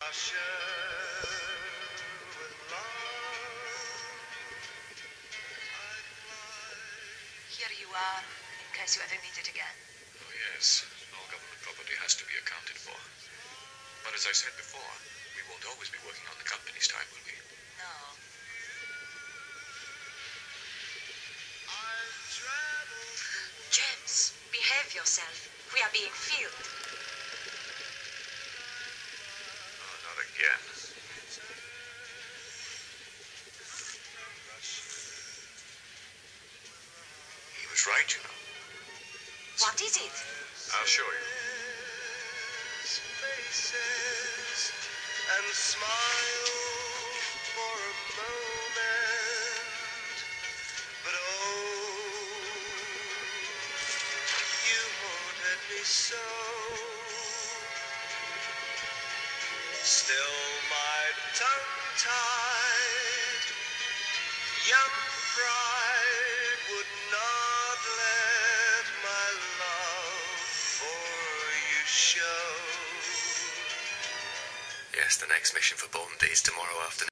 Here you are, in case you ever need it again. Oh, yes. All government property has to be accounted for. But as I said before, we won't always be working on the company's time, will we? No. James, behave yourself. We are being filmed. Oh, not again. He was right, you know. What is it? I'll show you. Faces and smile for a moment, but oh, you haunted me so. Still my tongue-tied young pride would not let my love for you show. Yes, the next mission for Bondi is tomorrow afternoon.